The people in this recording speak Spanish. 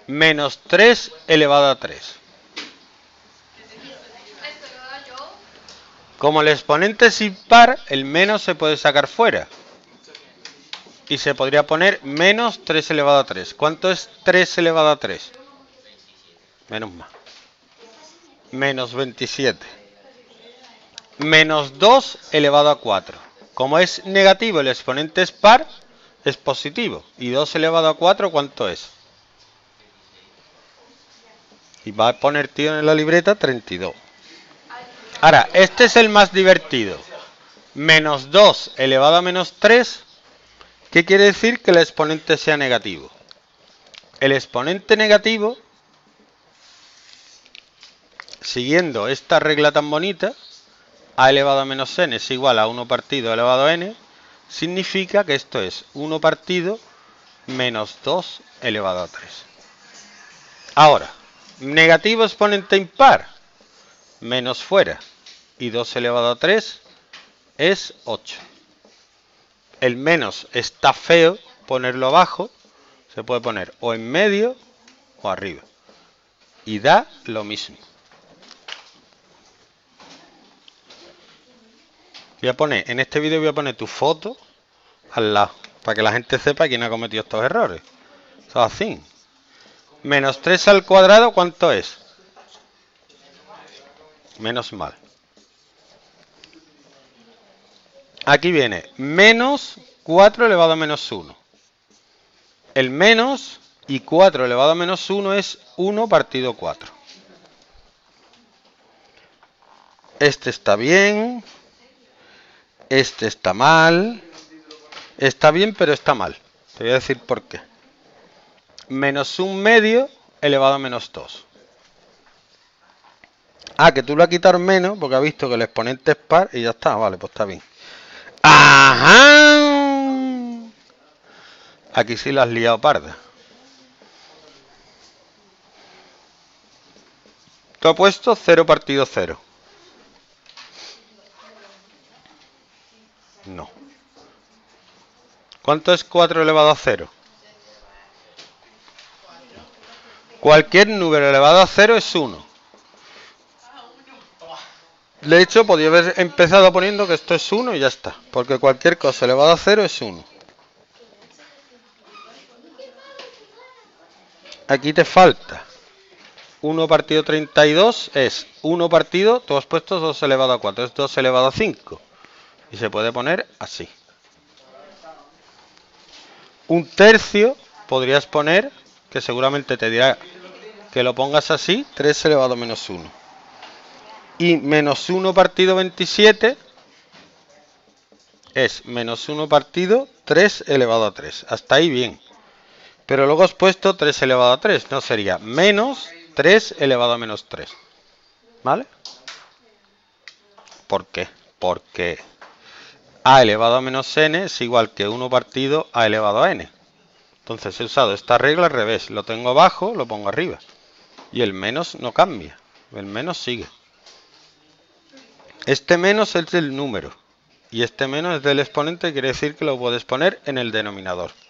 menos 3 elevado a 3. Como el exponente es impar, el menos se puede sacar fuera. Y se podría poner menos 3 elevado a 3. ¿Cuánto es 3 elevado a 3? Menos más. Menos 27. Menos 2 elevado a 4. Como es negativo, el exponente es par, es positivo. Y 2 elevado a 4, ¿cuánto es? Y va a poner, tío, en la libreta 32. Ahora, este es el más divertido. Menos 2 elevado a menos 3. ¿Qué quiere decir que el exponente sea negativo? El exponente negativo, siguiendo esta regla tan bonita, a elevado a menos n es igual a 1 partido elevado a n, significa que esto es 1 partido menos 2 elevado a 3. Ahora, negativo exponente impar, menos fuera, y 2 elevado a 3 es 8. El menos está feo ponerlo abajo, se puede poner o en medio o arriba. Y da lo mismo. Voy a poner, en este vídeo voy a poner tu foto al lado, para que la gente sepa quién ha cometido estos errores. Eso es así. Menos 3 al cuadrado, ¿cuánto es? Menos mal. Aquí viene menos 4 elevado a menos 1. El menos y 4 elevado a menos 1 es 1 partido 4. Este está bien. Este está mal. Está bien, pero está mal. Te voy a decir por qué. Menos 1 medio elevado a menos 2. Ah, que tú lo has quitado menos porque has visto que el exponente es par y ya está. Vale, pues está bien. ¡Ajá! Aquí sí la has liado parda. Tú has puesto 0 partido 0. No. ¿Cuánto es 4 elevado a 0? Cualquier número elevado a 0 es 1. De hecho, podría haber empezado poniendo que esto es 1 y ya está. Porque cualquier cosa elevado a 0 es 1. Aquí te falta 1 partido 32 es 1 partido, tú has puesto 2 elevado a 4, es 2 elevado a 5. Y se puede poner así. Un tercio podrías poner, que seguramente te dirá que lo pongas así, 3 elevado a menos 1. Y menos 1 partido 27 es menos 1 partido 3 elevado a 3. Hasta ahí bien. Pero luego has puesto 3 elevado a 3. No sería menos 3 elevado a menos 3. ¿Vale? ¿Por qué? Porque a elevado a menos n es igual que 1 partido a elevado a n. Entonces he usado esta regla al revés. Lo tengo abajo, lo pongo arriba. Y el menos no cambia. El menos sigue. Este menos es del número. Y este menos es del exponente, quiere decir que lo puedes poner en el denominador.